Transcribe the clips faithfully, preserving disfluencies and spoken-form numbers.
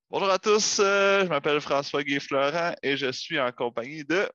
Bonjour à tous, euh, je m'appelle François Guy-Florent et je suis en compagnie de...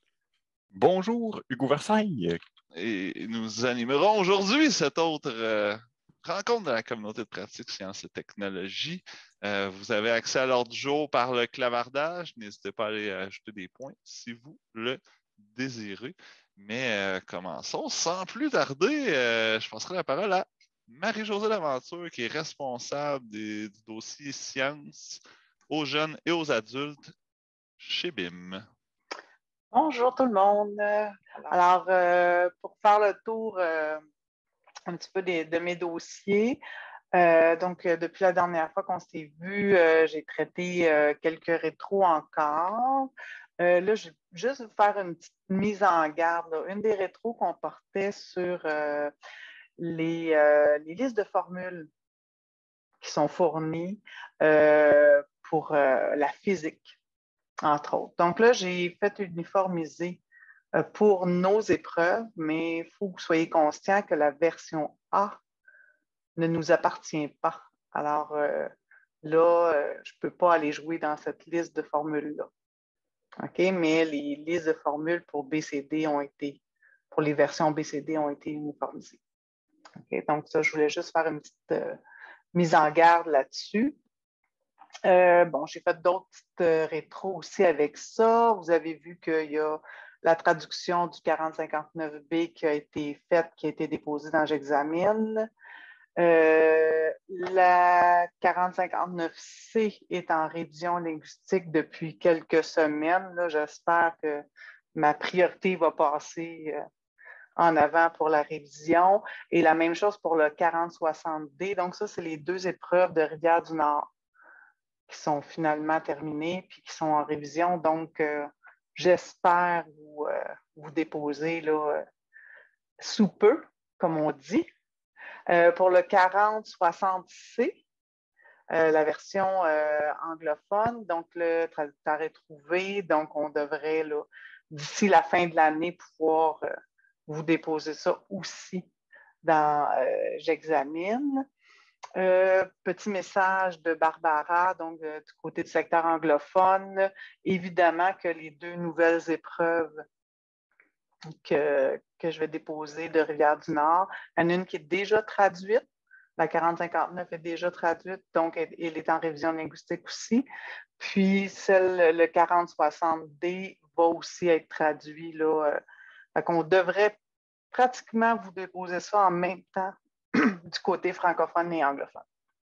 Bonjour, Hugo Versailles. Et nous animerons aujourd'hui cette autre euh, rencontre de la communauté de pratique sciences et technologies. Euh, vous avez accès à l'ordre du jour par le clavardage. N'hésitez pas à aller ajouter des points si vous le désirez. Mais euh, commençons sans plus tarder. Euh, je passerai la parole à Marie-Josée Laventure, qui est responsable des, du dossier sciences aux jeunes et aux adultes chez B I M. Bonjour tout le monde. Alors, euh, pour faire le tour euh, un petit peu des, de mes dossiers, euh, donc euh, depuis la dernière fois qu'on s'est vu, euh, j'ai traité euh, quelques rétros encore. Euh, là, je vais juste vous faire une petite mise en garde, là. Une des rétros qu'on portait sur euh, les, euh, les listes de formules qui sont fournies euh, pour euh, la physique, entre autres. Donc là, j'ai fait uniformiser pour nos épreuves, mais il faut que vous soyez conscient que la version A ne nous appartient pas. Alors euh, là, euh, je ne peux pas aller jouer dans cette liste de formules-là. OK? Mais les listes de formules pour B C D ont été, pour les versions B C D ont été uniformisées. OK? Donc, ça, je voulais juste faire une petite euh, mise en garde là-dessus. Euh, bon, j'ai fait d'autres petites euh, rétros aussi avec ça. Vous avez vu qu'il y a la traduction du quarante cinquante-neuf B qui a été faite, qui a été déposée dans J'examine. Euh, la quarante cinquante-neuf C est en révision linguistique depuis quelques semaines. Là, j'espère que ma priorité va passer euh, en avant pour la révision. Et la même chose pour le quarante soixante D. Donc, ça, c'est les deux épreuves de Rivière-du-Nord qui sont finalement terminées puis qui sont en révision. Donc, euh, j'espère vous, euh, vous déposer là, euh, sous peu, comme on dit. Euh, pour le quarante soixante C, euh, la version euh, anglophone, donc le traducteur est trouvé. Donc, on devrait, là, d'ici la fin de l'année, pouvoir euh, vous déposer ça aussi dans euh, J'examine. Euh, petit message de Barbara, donc euh, du côté du secteur anglophone. Évidemment que les deux nouvelles épreuves que, que je vais déposer de Rivière-du-Nord, il y en a une qui est déjà traduite. La quarante cinquante-neuf est déjà traduite, donc elle, elle est en révision linguistique aussi. Puis celle, le quarante soixante D va aussi être traduit. Là, euh, fait qu'on devrait pratiquement vous déposer ça en même temps du côté francophone et anglophone.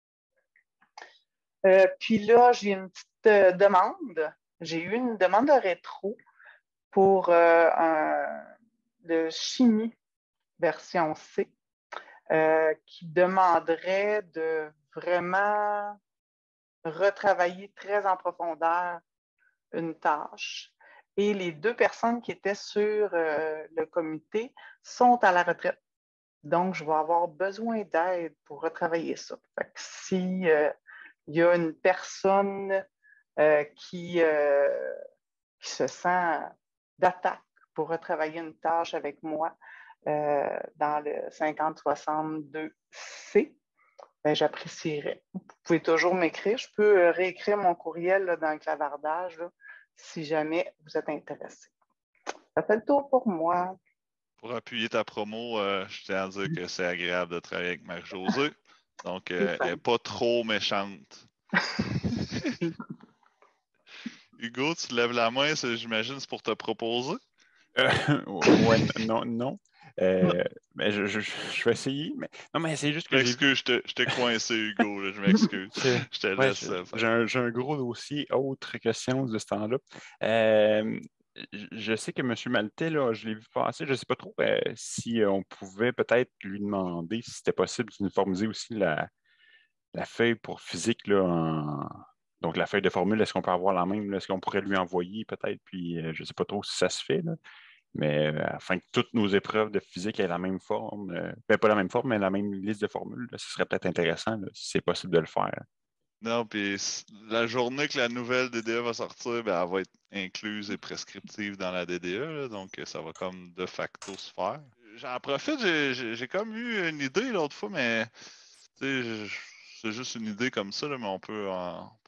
Euh, puis là, j'ai une petite euh, demande. J'ai eu une demande de rétro pour euh, un, de chimie version C euh, qui demanderait de vraiment retravailler très en profondeur une tâche. Et les deux personnes qui étaient sur euh, le comité sont à la retraite. Donc, je vais avoir besoin d'aide pour retravailler ça. Fait que si euh, il y a une personne euh, qui, euh, qui se sent d'attaque pour retravailler une tâche avec moi euh, dans le cinquante soixante-deux C, ben, j'apprécierais. Vous pouvez toujours m'écrire. Je peux réécrire mon courriel là, dans le clavardage là, si jamais vous êtes intéressé. Ça fait le tour pour moi. Pour appuyer ta promo, euh, je tiens à dire que c'est agréable de travailler avec Marie-Josée. Donc, euh, elle n'est pas trop méchante. Hugo, tu lèves la main, j'imagine, c'est pour te proposer? Euh, ouais, non, non. Euh, mais je, je, je vais essayer. Mais... Non, mais c'est juste que Je j'ai m'excuse, vu... je t'ai coincé, Hugo. Là, je m'excuse. je, Je te ouais, laisse. je, Euh, j'ai, un, j'ai un gros dossier autre que science de ce temps-là. Euh, je, je sais que M. Maltais, là, je l'ai vu passer. Je ne sais pas trop euh, si euh, on pouvait peut-être lui demander si c'était possible d'uniformiser aussi la, la feuille pour physique là, en... Donc, la feuille de formule, est-ce qu'on peut avoir la même? Là? Est-ce qu'on pourrait lui envoyer peut-être? Puis, euh, je ne sais pas trop si ça se fait, là. Mais euh, afin que toutes nos épreuves de physique aient la même forme, euh, ben, pas la même forme, mais la même liste de formules, là, ce serait peut-être intéressant là, si c'est possible de le faire. Non, puis la journée que la nouvelle D D E va sortir, ben, elle va être incluse et prescriptive dans la D D E, là, donc ça va comme de facto se faire. J'en profite, j'ai, j'ai, j'ai comme eu une idée l'autre fois, mais c'est juste une idée comme ça, là, mais on peut en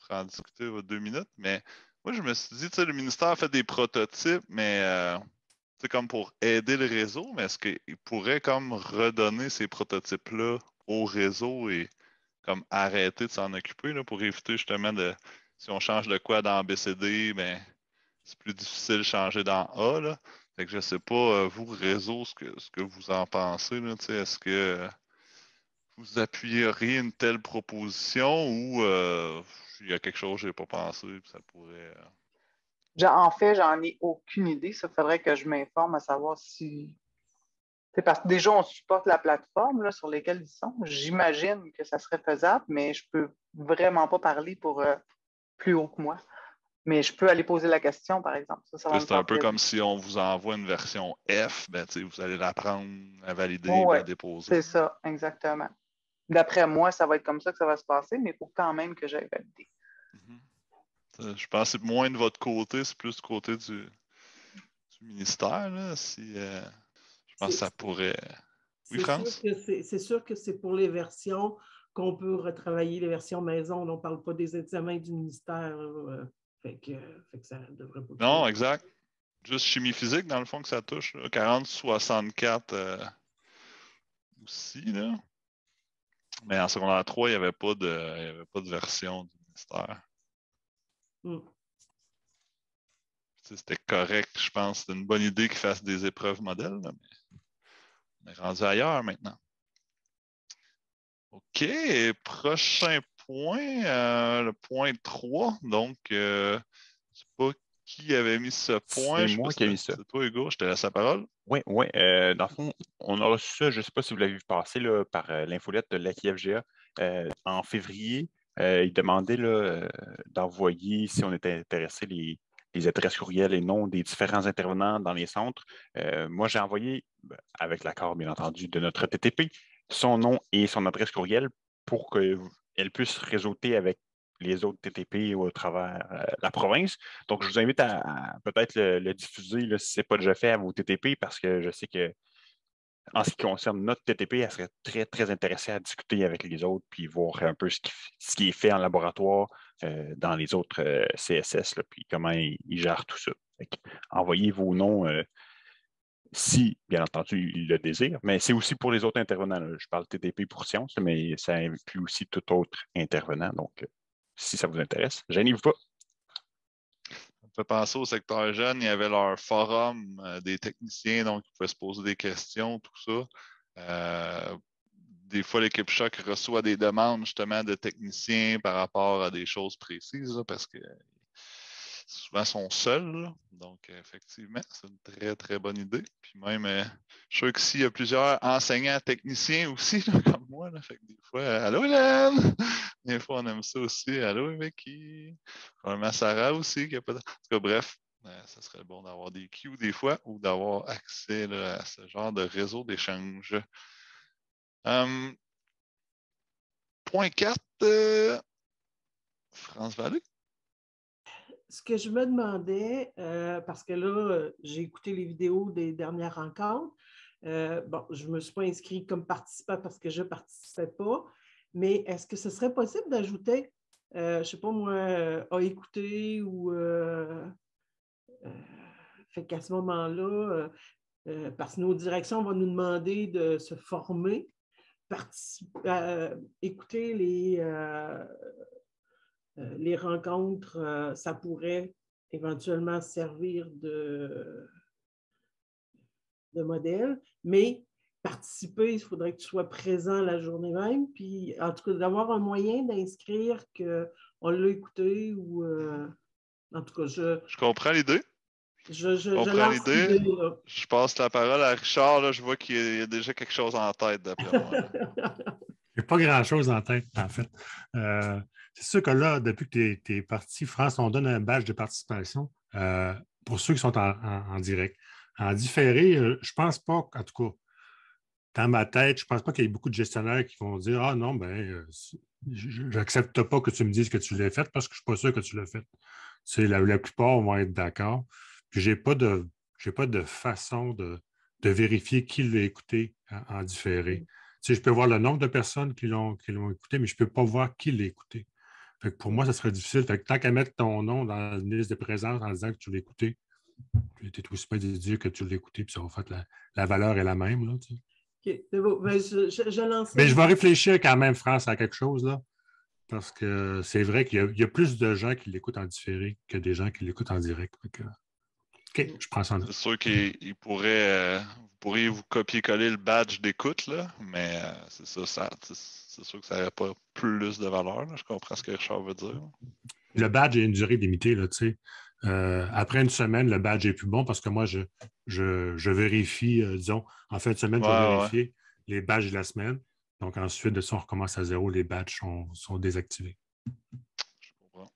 pourra en discuter euh, deux minutes. Mais moi, je me suis dit, tu sais, le ministère a fait des prototypes, mais euh, c'est comme pour aider le réseau, mais est-ce qu'il pourrait comme redonner ces prototypes-là au réseau et comme arrêter de s'en occuper là, pour éviter justement de si on change de quoi dans B C D, ben c'est plus difficile de changer dans A. Là. Fait que je sais pas, euh, vous, réseau, ce que, ce que vous en pensez. Là, est-ce que euh, vous appuyeriez une telle proposition ou euh, il y a quelque chose que je n'ai pas pensé puis ça pourrait. euh, En fait, j'en ai aucune idée. Ça faudrait que je m'informe à savoir si. C'est parce que déjà, on supporte la plateforme là, sur laquelle ils sont. J'imagine que ça serait faisable, mais je peux vraiment pas parler pour euh, plus haut que moi. Mais je peux aller poser la question, par exemple. Ça, ça va me C'est un faire peu comme plaisir. si on vous envoie une version F, ben, vous allez la prendre, la valider et Oui, la déposer. c'est ça, exactement. D'après moi, ça va être comme ça que ça va se passer, mais il faut quand même que j'aille valider. Mm-hmm. Je pense que c'est moins de votre côté, c'est plus du côté du, du ministère. Là, si, euh, je pense que ça pourrait. Oui, C'est sûr France? que c'est c'est sûr que c'est pour les versions qu'on peut retravailler, les versions maison. On ne parle pas des examens du ministère. Euh, fait, que, fait que ça devrait pas Non, toucher. exact. Juste chimie physique, dans le fond, que ça touche. Là. quarante soixante-quatre euh, aussi. Là. Mais en secondaire trois, il n'y avait, pas de, il y avait pas de version du ministère. Mm. C'était correct, je pense. C'était une bonne idée qu'ils fassent des épreuves modèles, là, mais on est rendu ailleurs maintenant. OK, prochain point, euh, le point trois. Donc, euh, je ne sais pas qui avait mis ce point. C'est Je sais pas moi si qui ai mis ça. c'est toi, Hugo. Je te laisse la parole. Oui, oui. Euh, dans le fond, on a reçu ça, je ne sais pas si vous l'avez vu passer là, par euh, l'infolette de l'A Q F G A. Euh, en février, euh, il demandait là, euh, d'envoyer, si on était intéressé, les, les adresses courriels et noms des différents intervenants dans les centres. Euh, moi, j'ai envoyé, ben, avec l'accord, bien entendu, de notre T T P, son nom et son adresse courriel pour qu'elle puisse réseauter avec les autres T T P au travers euh, la province. Donc, je vous invite à, à peut-être le, le diffuser là, si ce n'est pas déjà fait à vos T T P parce que je sais que en ce qui concerne notre T T P, elle serait très, très intéressée à discuter avec les autres puis voir un peu ce qui, ce qui est fait en laboratoire euh, dans les autres euh, C S S, là, puis comment ils, ils gèrent tout ça. Fait que, envoyez vos noms euh, si, bien entendu, ils le désirent, mais c'est aussi pour les autres intervenants. Là. Je parle T T P pour sciences, mais ça inclut aussi tout autre intervenant. Donc, euh, si ça vous intéresse, gênez-vous pas. Ça me fait penser au secteur jeune, il y avait leur forum euh, des techniciens, donc ils pouvaient se poser des questions, tout ça. Euh, des fois, l'équipe Choc reçoit des demandes justement de techniciens par rapport à des choses précises, là, parce que souvent sont seuls. Là. Donc, effectivement, c'est une très, très bonne idée. Puis même, euh, je suis sûr qu'ici, il y a plusieurs enseignants techniciens aussi, là, comme moi. Là. Fait que des fois, euh, allô Hélène! Des fois, on aime ça aussi. Allô Vicky! Probablement Sarah aussi. Qui a pas de... En tout cas, bref, euh, ça serait bon d'avoir des queues des fois ou d'avoir accès là, à ce genre de réseau d'échange. Um, point quatre, euh, France Vallée. Ce que je me demandais, euh, parce que là, euh, j'ai écouté les vidéos des dernières rencontres. Euh, bon, je ne me suis pas inscrite comme participant parce que je ne participais pas, mais est-ce que ce serait possible d'ajouter, euh, je ne sais pas moi, euh, à écouter ou. Euh, euh, fait qu'à ce moment-là, euh, euh, parce que nos directions vont nous demander de se former, participer, euh, écouter les. Euh, Euh, les rencontres, euh, ça pourrait éventuellement servir de, de modèle, mais participer, il faudrait que tu sois présent la journée même, puis en tout cas d'avoir un moyen d'inscrire qu'on l'a écouté ou euh, en tout cas, je, Je comprends l'idée. je, je, Je je comprends lance l'idée. l'idée. Là. Je passe la parole à Richard. Là, je vois qu'il y a déjà quelque chose en tête, d'après moi. Il n'y a pas grand-chose en tête, en fait. Euh, c'est sûr que là, depuis que tu es parti, France, on donne un badge de participation euh, pour ceux qui sont en, en, en direct. En différé, euh, je ne pense pas, en tout cas, dans ma tête, je ne pense pas qu'il y ait beaucoup de gestionnaires qui vont dire ah non, ben, euh, je n'accepte pas que tu me dises que tu l'as fait parce que je ne suis pas sûr que tu l'as fait. Tu sais, la, la plupart vont être d'accord. Puis je n'ai pas de, j'ai pas de façon de, de vérifier qui l'a écouté en, en différé. Tu sais, je peux voir le nombre de personnes qui l'ont, qui l'ont écouté, mais je ne peux pas voir qui l'a écouté. Fait que pour moi, ça serait difficile. Fait que tant qu'à mettre ton nom dans une liste de présence en disant que tu l'as écouté, tu es aussi bien de dire que tu l'as écouté, puis ça va faire la, la valeur est la même. Là, tu sais. OK, c'est beau. Ben, je, je, je lance Mais je vais réfléchir quand même, France, à quelque chose, là. Parce que c'est vrai qu'il y a, il y a plus de gens qui l'écoutent en différé que des gens qui l'écoutent en direct. Fait que, OK, je prends ça en note. C'est sûr qu'il pourrait, euh, vous pourriez vous copier-coller le badge d'écoute, là, mais euh, c'est ça, ça c'est sûr que ça n'aurait pas plus de valeur. Là. Je comprends ce que Richard veut dire. Le badge a une durée limitée, là, tu sais. Euh, après une semaine, le badge est plus bon parce que moi, je, je, je vérifie, euh, disons, en fin de semaine, je vais Ouais, ouais. vérifier les badges de la semaine. Donc, ensuite de ça, on recommence à zéro, les badges sont, sont désactivés. Je comprends.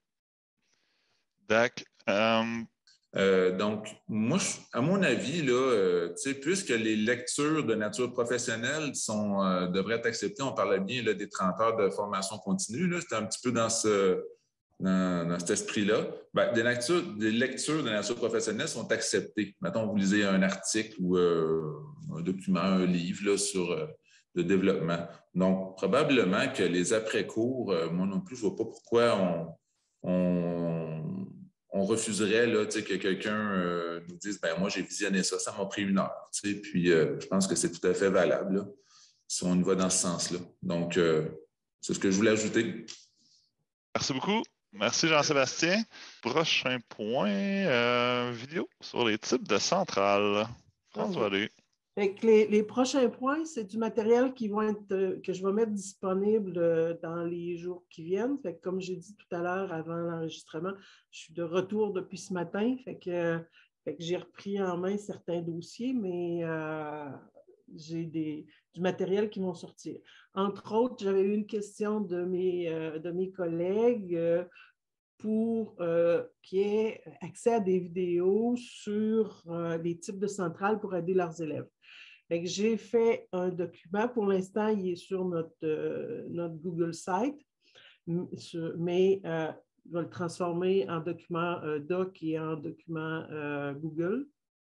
Dac. Euh, Euh, donc, moi, je- à mon avis, là, euh, tu sais, puisque les lectures de nature professionnelle sont, euh, devraient être acceptées, on parlait bien là, des trente heures de formation continue, là, c'était un petit peu dans, ce, dans, dans cet esprit-là. Ben, des, lectures, des lectures de nature professionnelle sont acceptées. Mettons, vous lisez un article ou euh, un document, un livre là, sur euh, le développement. Donc, probablement que les après-cours, euh, moi non plus, je ne vois pas pourquoi on... on on refuserait là, que quelqu'un euh, nous dise ben moi, j'ai visionné ça, ça m'a pris une heure. Puis euh, je pense que c'est tout à fait valable là, si on y va dans ce sens-là. Donc, euh, c'est ce que je voulais ajouter. Merci beaucoup. Merci Jean-Sébastien. Prochain point, euh, vidéo sur les types de centrales. François Vallée. Fait que les, les prochains points, c'est du matériel qui vont être, euh, que je vais mettre disponible euh, dans les jours qui viennent. Fait que comme j'ai dit tout à l'heure avant l'enregistrement, je suis de retour depuis ce matin. Fait que, fait que j'ai repris en main certains dossiers, mais euh, j'ai des, du matériel qui vont sortir. Entre autres, j'avais eu une question de mes, euh, de mes collègues euh, pour euh, qu'il y ait accès à des vidéos sur euh, les types de centrales pour aider leurs élèves. Fait que j'ai fait un document. Pour l'instant, il est sur notre, euh, notre Google Site, mais euh, je vais le transformer en document euh, doc et en document euh, Google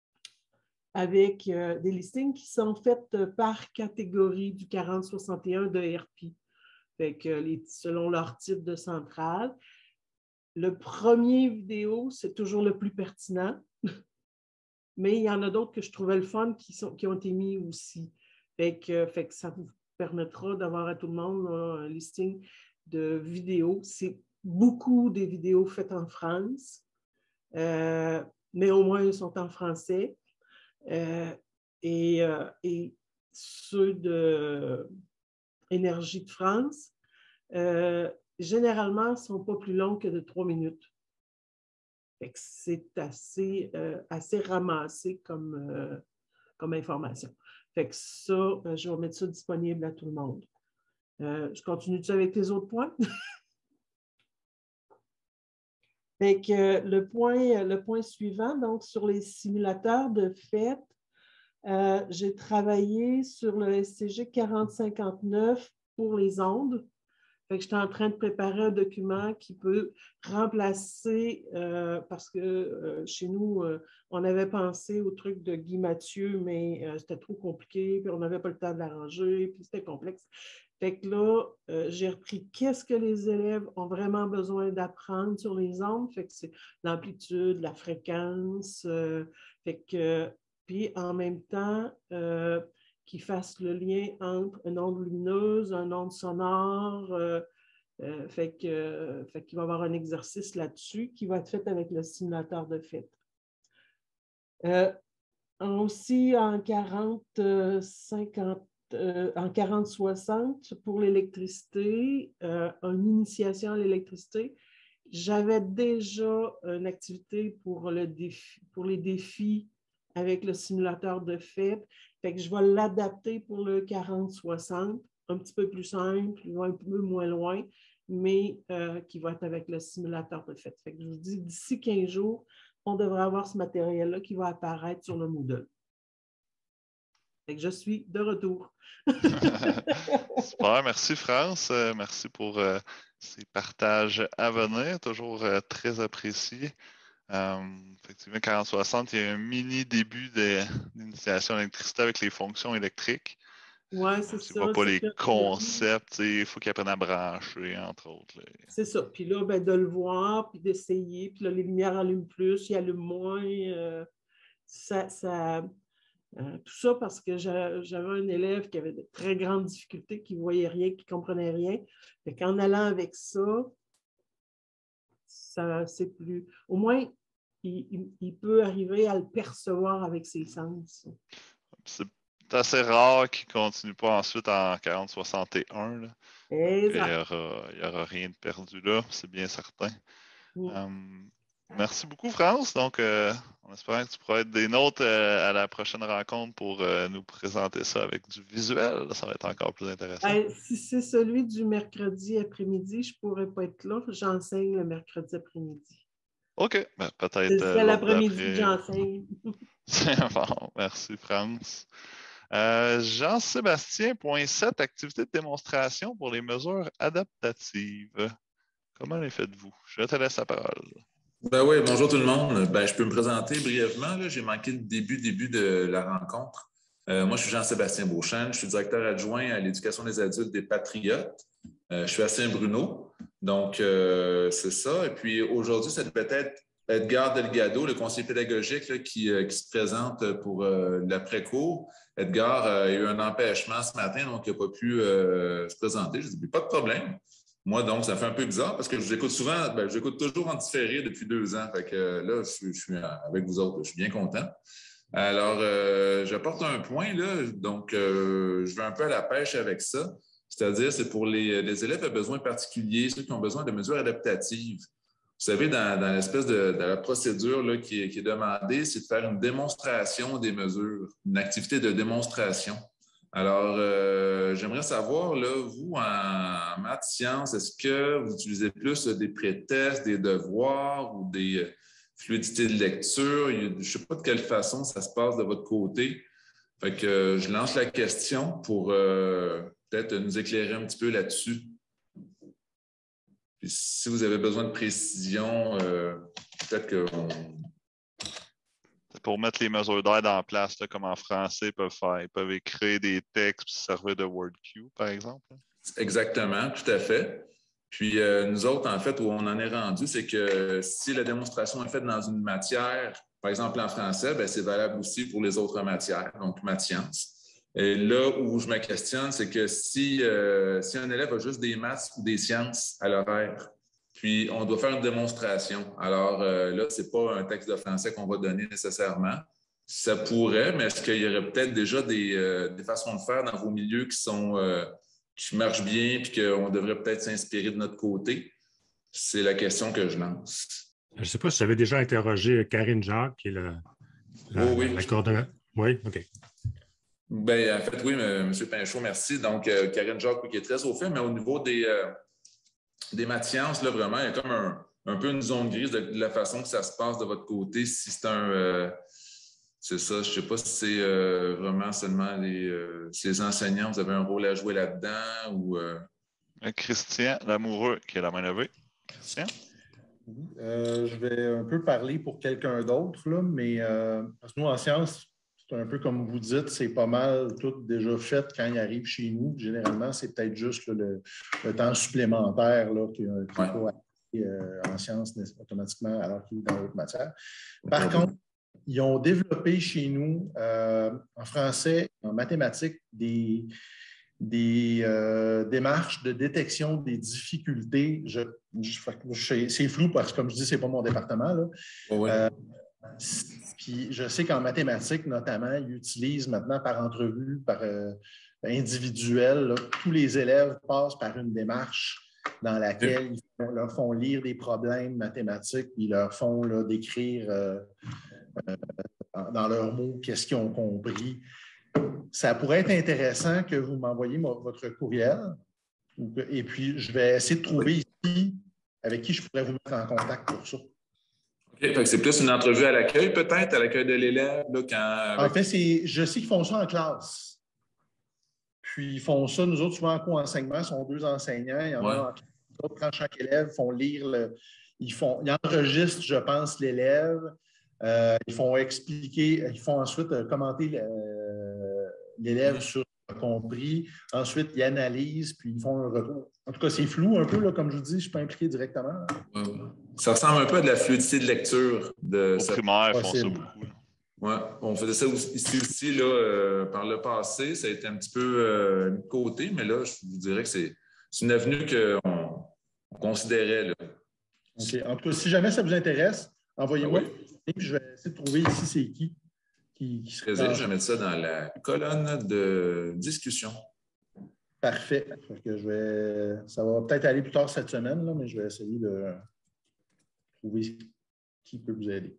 avec euh, des listings qui sont faits par catégorie du quarante soixante et un de R P. Fait que les, selon leur type de centrale. Le premier vidéo, c'est toujours le plus pertinent. Mais il y en a d'autres que je trouvais le fun qui, sont, qui ont été mis aussi. Fait que, fait que ça vous permettra d'avoir à tout le monde là, un listing de vidéos. C'est beaucoup des vidéos faites en France, euh, mais au moins elles sont en français. Euh, et, euh, et ceux de Énergie de France, euh, généralement, ne sont pas plus longs que de trois minutes. C'est assez, euh, assez ramassé comme, euh, comme information. Fait que ça, euh, je vais mettre ça disponible à tout le monde. Euh, je continue-tu avec les autres points? Fait que euh, le point, le point suivant, donc sur les simulateurs de fait, euh, j'ai travaillé sur le S C G quarante cinquante-neuf pour les ondes. Fait que j'étais en train de préparer un document qui peut remplacer, euh, parce que euh, chez nous, euh, on avait pensé au truc de Guy Mathieu, mais euh, c'était trop compliqué, puis on n'avait pas le temps de l'arranger, puis c'était complexe. Fait que là, euh, j'ai repris qu'est-ce que les élèves ont vraiment besoin d'apprendre sur les ondes. Fait que c'est l'amplitude, la fréquence. Euh, fait que, puis en même temps, euh, qui fasse le lien entre une onde lumineuse, une onde sonore. Euh, euh, fait que, euh, fait qu'il va y avoir un exercice là-dessus qui va être fait avec le simulateur de fait. Euh, aussi en quarante cinquante, euh, en quarante soixante, pour l'électricité, euh, une initiation à l'électricité, j'avais déjà une activité pour, le défi, pour les défis avec le simulateur de fait. Fait que je vais l'adapter pour le quarante soixante, un petit peu plus simple, un peu moins loin, mais euh, qui va être avec le simulateur de fait. Fait que je vous dis, d'ici quinze jours, on devrait avoir ce matériel-là qui va apparaître sur le Moodle. Fait que je suis de retour. Super, merci France. Euh, merci pour euh, ces partages à venir, toujours euh, très appréciés. Euh, effectivement, quarante soixante, il y a un mini début d'initiation à l'électricité avec les fonctions électriques. Oui, c'est Tu ça. vois pas c'est les que- concepts, il faut qu'ils apprennent à brancher, entre autres. Là. C'est ça. Puis là, ben, de le voir, puis d'essayer. Puis là, les lumières allument plus, ils allument moins. euh, ça, ça, euh, tout ça parce que j'a- j'avais un élève qui avait de très grandes difficultés, qui ne voyait rien, qui ne comprenait rien. Fait qu'en allant avec ça, ça c'est plus. Au moins, il, il- il peut arriver à le percevoir avec ses sens. C'est assez rare qu'ils ne continuent pas ensuite en quarante soixante et un. Là. Il n'y Exact. aura, il y aura rien de perdu là, c'est bien certain. Mm. Um, merci beaucoup, France. Donc, euh, on espère que tu pourras être des nôtres euh, à la prochaine rencontre pour euh, nous présenter ça avec du visuel. Ça va être encore plus intéressant. Ben, si c'est celui du mercredi après-midi, je ne pourrais pas être là. J'enseigne le mercredi après-midi. OK. Ben, peut-être C'est euh, c'est l'autre l'après-midi que d'après. j'enseigne. C'est bon. Merci, France. Euh, Jean-Sébastien, point sept, activité de démonstration pour les mesures adaptatives. Comment les faites-vous? Je te laisse la parole. Ben oui, bonjour tout le monde. Ben, je peux me présenter brièvement. Là. J'ai manqué le début, début de la rencontre. Euh, moi, je suis Jean-Sébastien Beauchesne. Je suis directeur adjoint à l'éducation des adultes des Patriotes. Euh, je suis à Saint-Bruno. Donc, euh, c'est ça. Et puis, aujourd'hui, ça devait être Edgar Delgado, le conseiller pédagogique là, qui, euh, qui se présente pour euh, l'après-cours. Edgar euh, a eu un empêchement ce matin, donc il n'a pas pu euh, se présenter. Je dis, pas de problème. Moi, donc, ça fait un peu bizarre parce que je vous écoute souvent, ben, je vous écoute toujours en différé depuis deux ans. Fait que euh, là, je, je suis avec vous autres, je suis bien content. Alors, euh, j'apporte un point, là, donc euh, je vais un peu à la pêche avec ça. C'est-à-dire, c'est pour les, les élèves à besoins particuliers, ceux qui ont besoin de mesures adaptatives. Vous savez, dans, dans l'espèce de, de la procédure là, qui, est, qui est demandée, c'est de faire une démonstration des mesures, une activité de démonstration. Alors, euh, j'aimerais savoir, là, vous, en, en maths, sciences, est-ce que vous utilisez plus des pré-tests, des devoirs ou des fluidités de lecture? Je ne sais pas de quelle façon ça se passe de votre côté. Fait que euh, je lance la question pour euh, peut-être nous éclairer un petit peu là-dessus. Puis si vous avez besoin de précision, euh, peut-être qu'on... Pour mettre les mesures d'aide en place, là, comme en français, ils peuvent faire. Ils peuvent écrire des textes et se servir de WordQ, par exemple. Exactement, tout à fait. Puis euh, nous autres, en fait, où on en est rendu, c'est que si la démonstration est faite dans une matière, par exemple en français, bien, c'est valable aussi pour les autres matières, donc maths sciences. Et là où je me questionne, c'est que si, euh, si un élève a juste des maths ou des sciences à l'horaire, puis on doit faire une démonstration. Alors euh, là, ce n'est pas un texte de français qu'on va donner nécessairement. Ça pourrait, mais est-ce qu'il y aurait peut-être déjà des, euh, des façons de faire dans vos milieux qui sont euh, qui marchent bien puis qu'on devrait peut-être s'inspirer de notre côté? C'est la question que je lance. Je ne sais pas si j'avais déjà interrogé Karine Jacques, qui est la, la, oh, oui. la coordonnatrice. Oui, OK. Bien, en fait, oui, M. Pinchot, merci. Donc, euh, Karine Jacques, qui est très au fait, mais au niveau des, euh, des maths sciences, là, vraiment, il y a comme un, un peu une zone grise de, de la façon que ça se passe de votre côté. Si c'est un... Euh, c'est ça, je ne sais pas si c'est euh, vraiment seulement les, euh, si les enseignants, vous avez un rôle à jouer là-dedans ou... Euh... Christian Lamoureux, qui est la main levée. Christian? Euh, je vais un peu parler pour quelqu'un d'autre, là, mais euh, parce que nous, en sciences, c'est un peu comme vous dites, c'est pas mal tout déjà fait quand il arrive chez nous. Généralement, c'est peut-être juste là, le, le temps supplémentaire là, qui n'est pas euh, en sciences automatiquement alors qu'il est dans l'autre matière. Par okay. contre, ils ont développé chez nous, euh, en français, en mathématiques, des, des euh, démarches de détection des difficultés. Je, je, c'est flou parce que, comme je dis, ce n'est pas mon département. Là. Oh oui. euh, puis je sais qu'en mathématiques, notamment, ils utilisent maintenant par entrevue, par euh, individuel, là, tous les élèves passent par une démarche dans laquelle ils font, leur font lire des problèmes mathématiques, puis ils leur font là, décrire euh, euh, dans leurs mots qu'est-ce qu'ils ont compris. Ça pourrait être intéressant que vous m'envoyiez votre courriel et puis je vais essayer de trouver ici avec qui je pourrais vous mettre en contact pour ça. OK, c'est plus une entrevue à l'accueil peut-être, à l'accueil de l'élève? Là, quand... En fait, c'est, je sais qu'ils font ça en classe. Puis ils font ça, nous autres, souvent en co-enseignement, ils sont deux enseignants, il y en ouais. a en classe, d'autres, quand chaque élève font lire, le, ils, font, ils enregistrent, je pense, l'élève. Euh, ils font expliquer, ils font ensuite euh, commenter euh, l'élève mmh. sur le compris. Ensuite, ils analysent, puis ils font un retour. En tout cas, c'est flou un peu, là, comme je vous dis, je ne suis pas impliqué directement. Ouais. Ça ressemble un peu à de la fluidité de lecture. De Au cette... primaire, ils font ça beaucoup. Oui, on faisait ça ici aussi là, euh, par le passé. Ça a été un petit peu euh, mis de côté, mais là, je vous dirais que c'est une avenue qu'on on considérait. Là. OK. En tout cas, si jamais ça vous intéresse, envoyez-moi. Ah oui. Et puis je vais essayer de trouver ici c'est qui. qui, qui serait dans... Je vais mettre ça dans la colonne de discussion. Parfait. Fait que je vais... Ça va peut-être aller plus tard cette semaine, là, mais je vais essayer de trouver qui peut vous aider.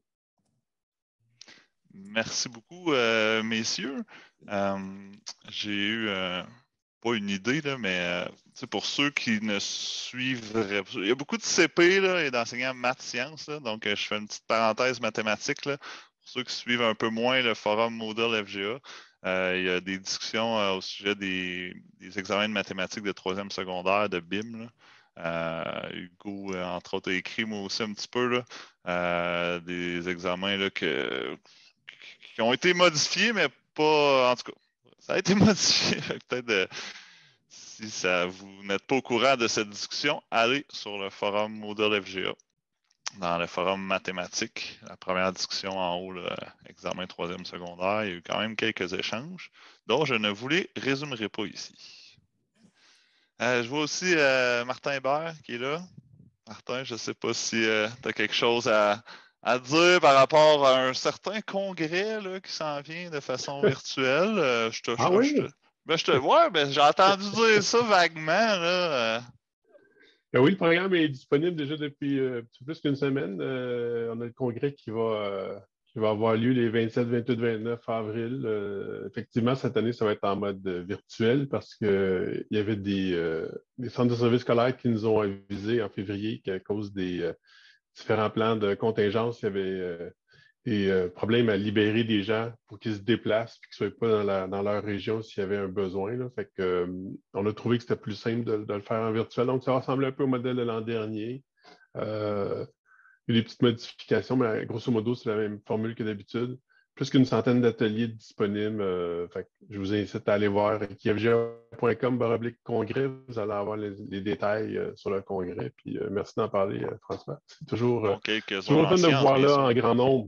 Merci beaucoup, euh, messieurs. Euh, j'ai eu, euh, pas une idée, là, mais euh, pour ceux qui ne suivraient pas, il y a beaucoup de C P là, et d'enseignants maths sciences, là, donc euh, je fais une petite parenthèse mathématique. Là, pour ceux qui suivent un peu moins le forum Moodle F G A, euh, il y a des discussions euh, au sujet des, des examens de mathématiques de troisième secondaire, de B I M. Là. Euh, Hugo, euh, entre autres, a écrit moi aussi un petit peu là, euh, des examens là, que qui ont été modifiés, mais pas. En tout cas, ça a été modifié. Peut-être euh, si ça, vous n'êtes pas au courant de cette discussion, allez sur le forum Moodle F G A, dans le forum mathématique. La première discussion en haut, là, examen troisième secondaire, il y a eu quand même quelques échanges, dont je ne vous les résumerai pas ici. Euh, je vois aussi euh, Martin Hébert qui est là. Martin, je ne sais pas si euh, tu as quelque chose à. à dire par rapport à un certain congrès là, qui s'en vient de façon virtuelle. Euh, je te, ah je, oui? Je te, ben, je te, ouais, ben, j'ai entendu dire ça vaguement. Là. Ben oui, le programme est disponible déjà depuis euh, plus qu'une semaine. Euh, on a le congrès qui va, euh, qui va avoir lieu les vingt-sept, vingt-huit, vingt-neuf avril. Euh, effectivement, cette année, ça va être en mode euh, virtuel parce qu'il euh, y avait des, euh, des centres de services scolaires qui nous ont avisés en février qu'à cause des euh, différents plans de contingence, il y avait euh, des euh, problèmes à libérer des gens pour qu'ils se déplacent et qu'ils ne soient pas dans, la, dans leur région s'il y avait un besoin. Là. Fait que, euh, on a trouvé que c'était plus simple de, de le faire en virtuel. Donc, ça ressemble un peu au modèle de l'an dernier. Euh, il y a des petites modifications, mais grosso modo, c'est la même formule que d'habitude. Plus qu'une centaine d'ateliers disponibles. Euh, fait que je vous incite à aller voir k f g a point com baroblique congrès. Vous allez avoir les, les détails euh, sur le congrès. Puis euh, merci d'en parler, euh, François. C'est toujours, euh, toujours fun de vous voir là en grand nombre.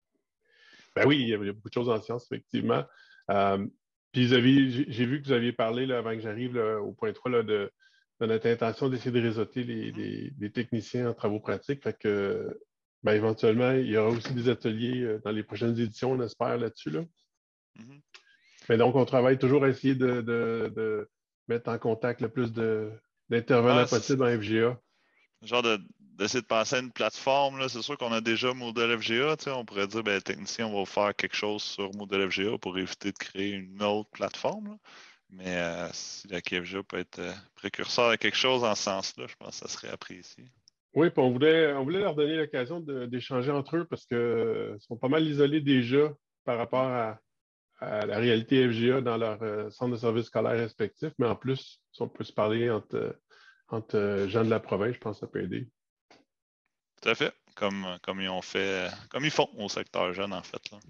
Ben oui, il y a beaucoup de choses en sciences, effectivement. Euh, puis j'ai vu que vous aviez parlé, là, avant que j'arrive là, au point trois, là, de, de notre intention d'essayer de réseauter les, les, les techniciens en travaux pratiques. Fait que, ben, éventuellement, il y aura aussi des ateliers euh, dans les prochaines éditions, on espère, là-dessus. Là. Mm-hmm. Mais donc, on travaille toujours à essayer de, de, de mettre en contact le plus d'intervenants ah, possible en F G A. Genre de d'essayer de penser à une plateforme. C'est sûr qu'on a déjà Moodle F G A. On pourrait dire, ben, technicien, on va faire quelque chose sur Moodle F G A pour éviter de créer une autre plateforme. Là. Mais euh, si la K F G A peut être euh, précurseur à quelque chose en ce sens-là, je pense que ça serait apprécié. Oui, puis on voulait, on voulait leur donner l'occasion d'échanger entre eux parce qu'ils euh, sont pas mal isolés déjà par rapport à, à la réalité F G A dans leur euh, centre de services scolaires respectifs. Mais en plus, si on peut se parler entre, entre gens de la province, je pense que ça peut aider. Tout à fait, comme, comme ils ont fait, comme ils font au secteur jeune, en fait. Là.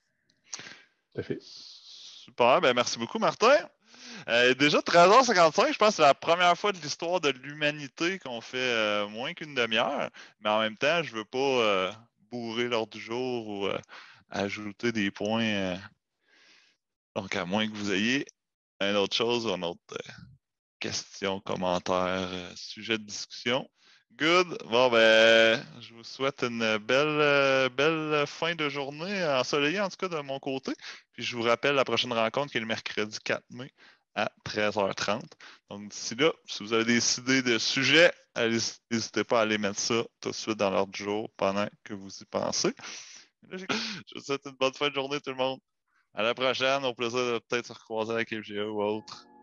Tout à fait. Super, ben merci beaucoup, Martin. Euh, déjà treize heures cinquante-cinq, je pense que c'est la première fois de l'histoire de l'humanité qu'on fait euh, moins qu'une demi-heure, mais en même temps, je ne veux pas euh, bourrer l'ordre du jour ou euh, ajouter des points. Euh... Donc, à moins que vous ayez une autre chose ou une autre euh, question, commentaire, euh, sujet de discussion. Good. Bon, ben, je vous souhaite une belle, euh, belle fin de journée ensoleillée, en tout cas, de mon côté. Puis je vous rappelle la prochaine rencontre qui est le mercredi quatre mai à treize heures trente. Donc, d'ici là, si vous avez des idées de sujets, n'hésitez pas à aller mettre ça tout de suite dans l'ordre du jour pendant que vous y pensez. Là, je vous souhaite une bonne fin de journée, tout le monde. À la prochaine. Au plaisir de peut-être se recroiser avec F G A ou autre.